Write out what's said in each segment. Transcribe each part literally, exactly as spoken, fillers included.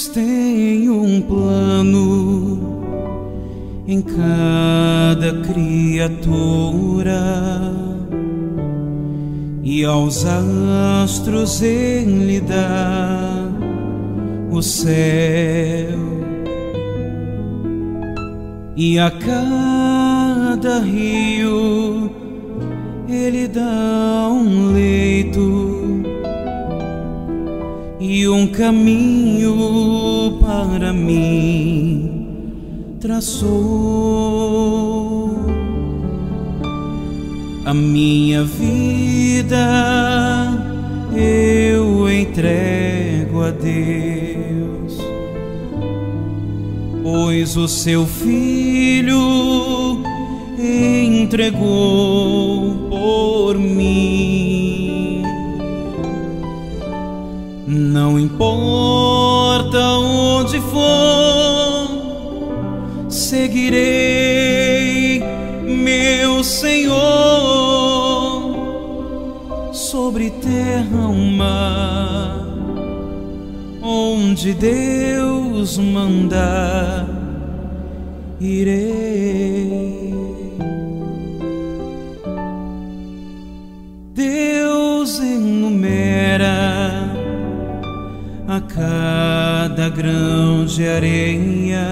tem um plano em cada criatura, e aos astros Ele dá o céu, e a cada rio Ele dá um leito e um caminho para mim traçou. A minha vida eu entrego a Deus, pois o seu Filho entregou por mim. Não importa onde for, seguirei meu Senhor, sobre terra ou mar, onde Deus mandar, irei. Deus enumera a cada grão de areia,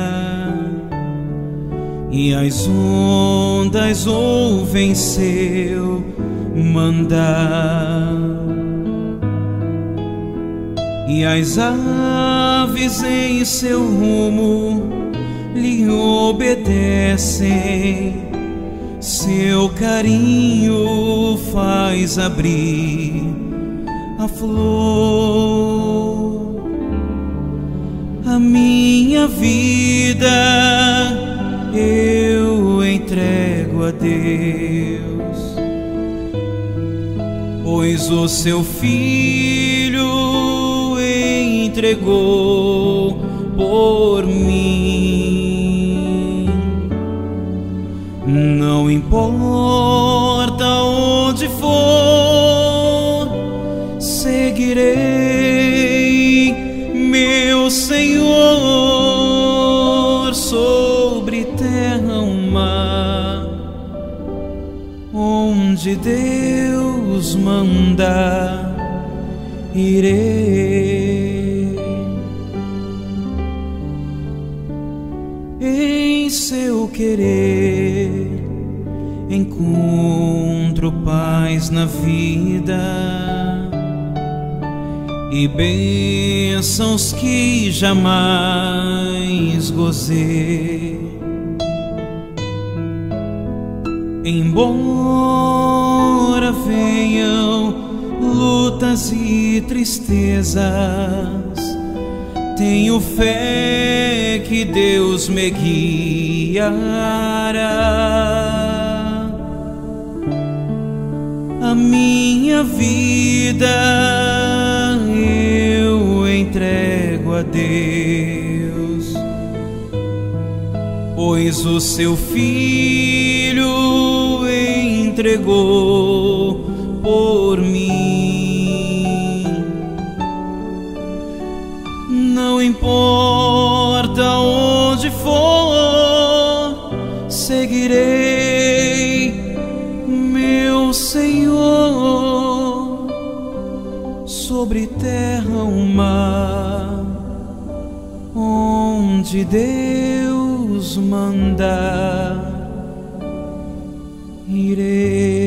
e as ondas ouvem seu mandar, e as aves em seu rumo lhe obedecem. Seu carinho faz abrir a flor. A minha vida eu entrego a Deus, pois o seu Filho entregou por mim. Não importa onde for, seguirei meu Senhor, sobre terra ou mar, onde Deus mandar, irei. Em seu querer encontro paz na vida e bênçãos que jamais gozei. Embora venham lutas e tristezas, tenho fé que Deus me guiará. A minha vida eu entrego a Deus, pois o seu Filho entregou por mim. Não importa onde for, seguirei meu Senhor, sobre terra ou mar, onde Deus mandar, irei.